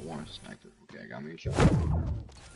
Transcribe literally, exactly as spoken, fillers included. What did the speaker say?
want a sniper. Okay, I got me a shot.